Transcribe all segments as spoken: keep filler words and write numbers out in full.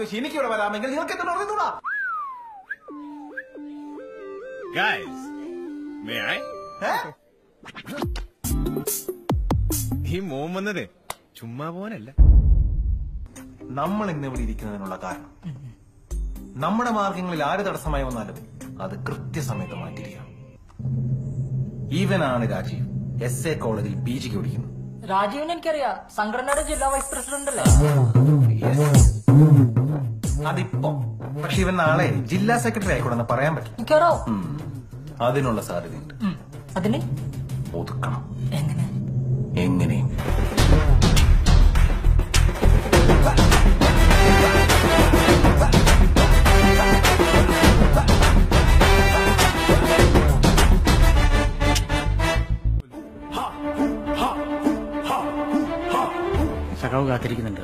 ആഗ്രഹിച്ച് എനിക്കിവിടെ വരാമെങ്കിൽ നിങ്ങൾക്ക് എന്ത് പറയുന്നൂടാ? ഈ മോൻ വന്നതേ ചുമ്മാ പോനല്ല. നമ്മൾ ഇന്ന് ഇവിടെ ഇരിക്കുന്നതിനുള്ള കാരണം നമ്മുടെ മാർഗങ്ങളിൽ ആര് തടസ്സമായി വന്നാലും അത് കൃത്യസമയത്ത് മാറ്റിയിരിക്കണം. ഈവനാണ് രാജീവ്, എസ് എ കോളേജിൽ പി ജിക്ക് പഠിക്കുന്നു. രാജീവിനെ എനിക്കറിയാം, സംഘടനയുടെ ജില്ലാ വൈസ് പ്രസിഡന്റ് അല്ലേ? അതിപ്പോ പക്ഷെ ഇവൻ നാളെ ജില്ലാ സെക്രട്ടറി ആയിക്കോടെന്ന് പറയാൻ പറ്റില്ല. അതിനുള്ള സാധ്യതയുണ്ട്. അതിന് ഒതുക്കണം. എങ്ങനെ? എങ്ങനെയും സഖാവ് കാത്തിരിക്കുന്നുണ്ട്.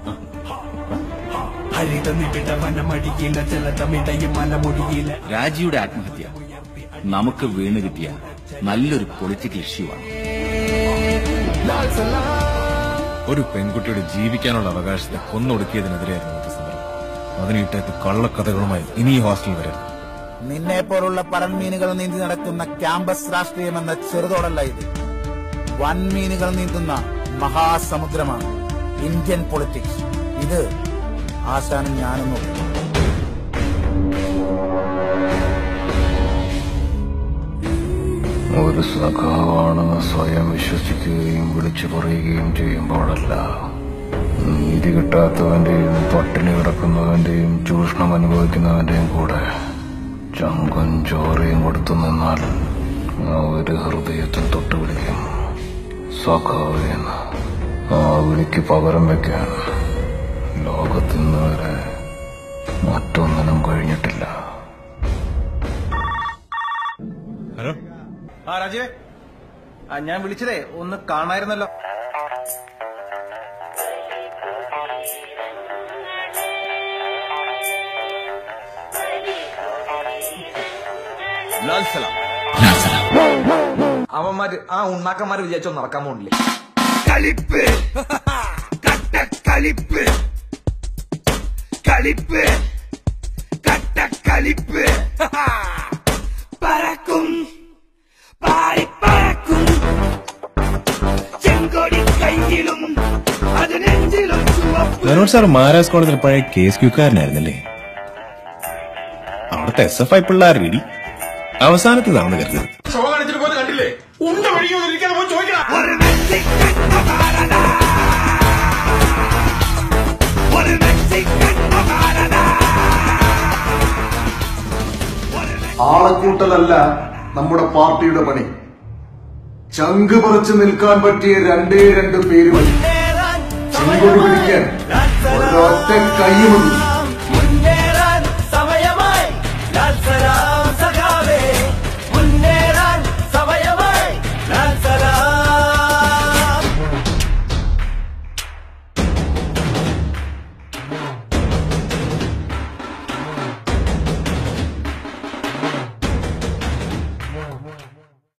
രാജിയുടെ ആത്മഹത്യ നമുക്ക് വീണ് കിട്ടിയ നല്ലൊരു പൊളിറ്റിക്കൽ ഇഷ്യൂ ആണ്. ഒരു പെൺകുട്ടിയുടെ ജീവിക്കാനുള്ള അവകാശത്തെ കൊന്നൊടുക്കിയതിനെതിരെയായിരുന്നു ഒരു സമരം. അതിനിട്ടേക്ക് കള്ളക്കഥകളുമായി ഇനി ഈ ഹോസ്റ്റൽ വരെ. നിന്നെ പോലുള്ള പറൻമീനുകൾ നീന്തി നടക്കുന്ന ക്യാമ്പസ് രാഷ്ട്രീയം എന്ന ചെറുതോടല്ല ഇത്. വൻമീനുകൾ നീന്തുന്ന മഹാസമുദ്രമാണ് ഇന്ത്യൻ പൊളിറ്റിക്സ്. ഇത് ആശാനും ഞാനും നോക്കും. ഒരു സഖാവാണെന്ന് സ്വയം വിശ്വസിക്കുകയും വിളിച്ചു പറയുകയും ചെയ്യുമ്പോഴല്ല, നീതി കിട്ടാത്തവന്റെയും പട്ടിണി കിടക്കുന്നവന്റെയും ചൂഷണം അനുഭവിക്കുന്നവന്റെയും കൂടെ ചങ്കും ചോറയും കൊടുത്തു നിന്നാൽ ആ ഒരു ഹൃദയത്തിൽ തൊട്ട് വിളിക്കും സഖാവേന്ന്. ആ വിളിക്ക് പകരം വെക്കാൻ ലോകത്തിന്ന് വരെ മറ്റൊന്നിനും കഴിഞ്ഞിട്ടില്ല. ഹലോ. ആ രാജീവേ, ആ ഞാൻ വിളിച്ചതേ ഒന്ന് കാണായിരുന്നല്ലോ. അവന്മാര് ആ ഉണ്ണാക്കന്മാര് വിചാരിച്ചോ നടക്കാൻ പോണില്ലേ? കളിപ്പ് കട്ടക്കളിപ്പ് കളിപ്പ് കട്ടക്കളിപ്പ് പറക്കും പാറിപ്പറക്കും ചെങ്കൊടി കയ്യിലും അത് നെഞ്ചിലും ചുവപ്പ്. മനോജ് സാർ മഹാരാജ് കോളേജിൽ പഴയ കേസ് ക്യൂക്കാരനായിരുന്നല്ലേ? അവിടുത്തെ എസ് എഫ് ഐ പിള്ളേർ റെഡി അവസാനത്തതാണെന്ന് കരുതുന്നത്. കണ്ടില്ലേ ഉണ്ട വഴിക്കാൻ പോയി ചോദിക്കണം. ആളെക്കൂട്ടലല്ല നമ്മുടെ പാർട്ടിയുടെ പണി. ചങ്ക് പറിച്ചു നിൽക്കാൻ പറ്റിയ രണ്ടേ രണ്ട് പേര് മതി. ചെങ്കൊടി പിടിക്കാൻ ഒരൊറ്റ കൈ മതി.